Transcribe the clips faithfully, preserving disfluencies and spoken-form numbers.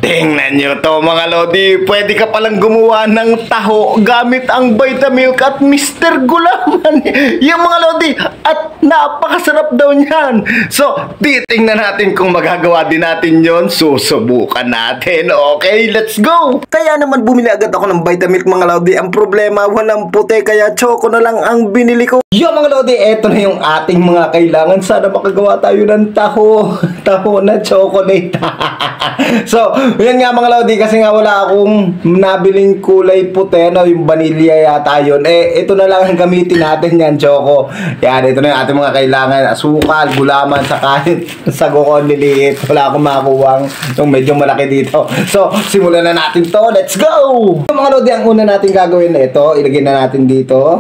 Tingnan nyo to mga lodi, pwede ka palang gumawa ng taho gamit ang Vitamilk at Mister Gulaman. Yung mga lodi, at napakasarap daw niyan. So, titingnan natin kung magagawa din natin yon. Susubukan natin. Okay, let's go! Kaya naman bumili agad ako ng Vitamilk mga lodi. Ang problema, walang puti, kaya choco na lang ang binili ko. Yo mga lodi, eto na yung ating mga kailangan. Sana makagawa tayo ng taho. Taho na chocolate. So, yan nga mga lodi, kasi nga wala akong nabiling kulay puti, no, yung vanilla yata yun. Eh, ito na lang ang gamitin natin yan, choco. Yan, ito na yung ating mga kailangan. Asukal, gulaman, saka sago ko niliit. Wala akong makuwang yung medyo malaki dito. So, simulan na natin to. Let's go! So, mga lodi, ang una natin gagawin na ito, ilagay na natin dito.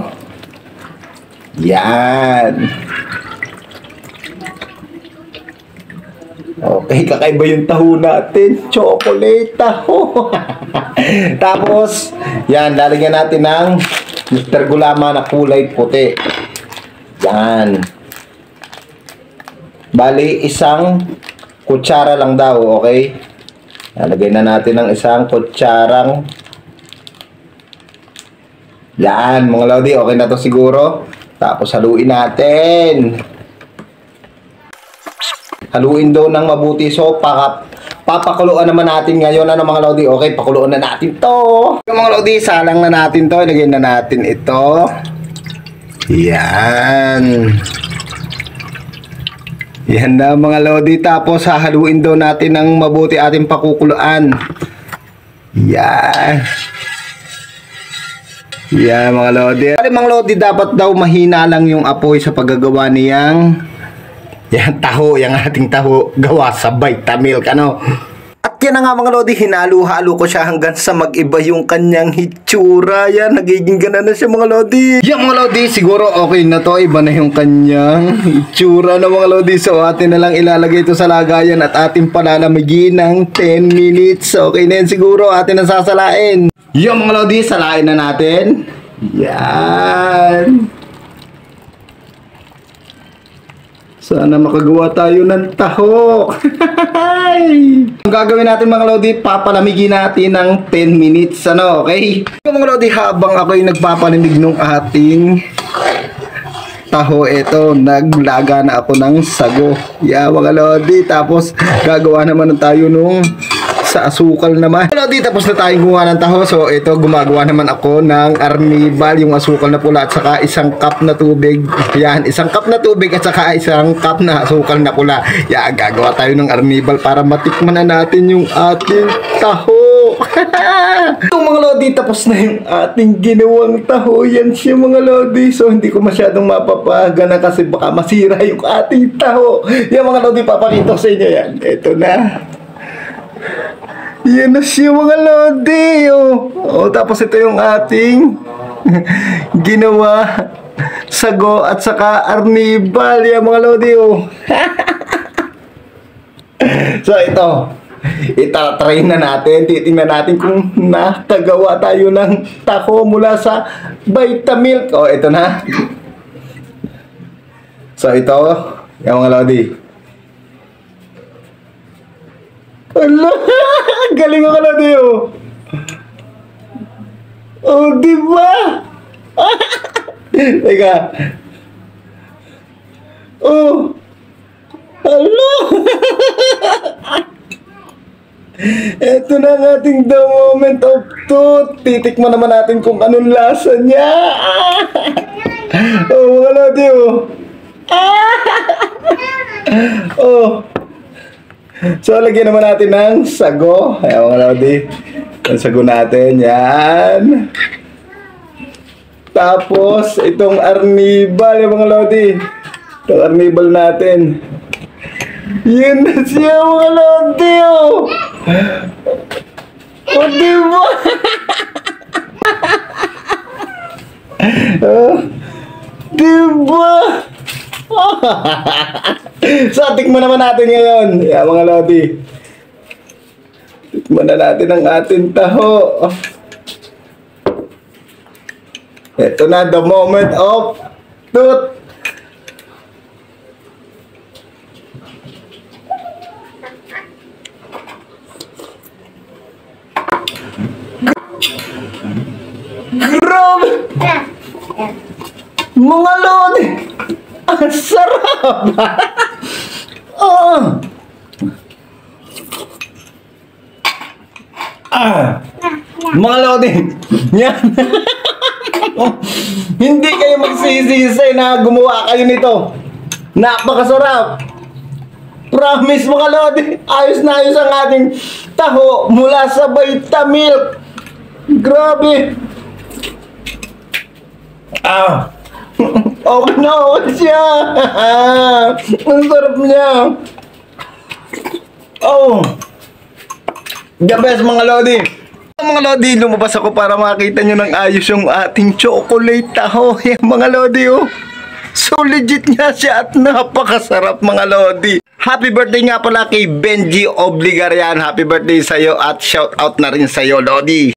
Yan. Okay, kakaiba yung taho natin. Chocolate taho. Tapos, yan, lalagyan natin ng Mister Gulaman na kulay puti. Yan. Bali, isang kutsara lang daw, okay? Lalagyan na natin ng isang kutsarang. Yan, mga lodi, okay na to siguro. Tapos haluin natin. Haluin daw ng mabuti. So, paka, papakuluan naman natin ngayon. Ano mga lodi? Okay, pakuluan na natin to. Mga lodi, salang na natin to. Ilagay na natin ito. Yan. Yan na mga lodi. Tapos, hahaluin daw natin ng mabuti ating pakukuluan. Yan. Yan mga lodi. Mga lodi, dapat daw mahina lang yung apoy sa paggagawa niyang yan taho, yung ating taho gawa sa Vitamilk, ano. At yan na nga mga lodi, hinalo-halo ko siya hanggang sa mag-iba yung kanyang hitsura. Yan, nagiging gana na siya mga lodi. Yan mga lodi, siguro okay na to. Iba na yung kanyang hitsura na mga lodi. So atin na lang ilalagay ito sa lagayan at ating palalamigin ng ten minutes. Okay na yan siguro, atin na sasalain. Yan mga lodi, salain na natin. Yan. Sana makagawa tayo ng taho. Ang gagawin natin mga lodi, papalamigin natin ng ten minutes, ano, okay? Mga lodi, habang ako'y nagpapalamig ng ating taho, eto, naglaga na ako ng sago. Yeah, mga lodi, tapos gagawa naman tayo nung sa asukal naman. Mga lodi, tapos na tayong gumawa ng taho. So, ito, gumagawa naman ako ng arnibal, yung asukal na pula, at saka isang cup na tubig. Yan, isang cup na tubig at saka isang cup na asukal na pula. Yan, gagawa tayo ng arnibal para matikman na natin yung ating taho. So, mga lodi, tapos na yung ating ginawang taho. Yan siya mga lodi. So, hindi ko masyadong mapapagana kasi baka masira yung ating taho. Yan mga lodi, papakita ko sa inyo yan. Ito na. Yan na siya mga lodi. Oh. Oh, tapos ito yung ating ginawa sago at saka arnibal. Yan mga lodi. Oh. So ito, itatry na natin. Titingnan natin kung nakagawa tayo ng taho mula sa Vitamilk. Oh, ito na. So ito, yan mga lodi. Ala, galing ako na diyo. Oh, di ba? Teka. Oh. Ala. Ito na ang ating the moment of truth. Titikman naman natin kung anong lasa niya. Oh, wala diyo. Oh. So, lagyan naman natin ng sago. Ayan mga lodi. Ang sago natin. Yan. Tapos, itong arnibal. Yung mga lodi. Itong arnibal natin. Yan na siya mga lodi. Oh. O, diba? Oh, diba? So, tikman naman natin ngayon. Yeah, mga lodi. Tikman na natin ang ating taho. Ito na, the moment of truth. Mga lodi, ang sarap! Oh. Ah. Mga lodi, yan. Hindi kayo magsisisi na gumawa kayo nito. Napakasarap. Promise mga lodi, ayos na ayos ang ating taho mula sa Vitamilk. Grabe. Ah. Okay na okay siya. Ang sarap niya. Oh. The best mga lodi. Mga lodi, lumabas ako para makita nyo ng ayos yung ating chocolate taho. Yan mga lodi oh. So legit nga siya at napakasarap mga lodi. Happy birthday nga pala kay Benji Obligarian. Happy birthday sa'yo at shout out na rin sa'yo lodi.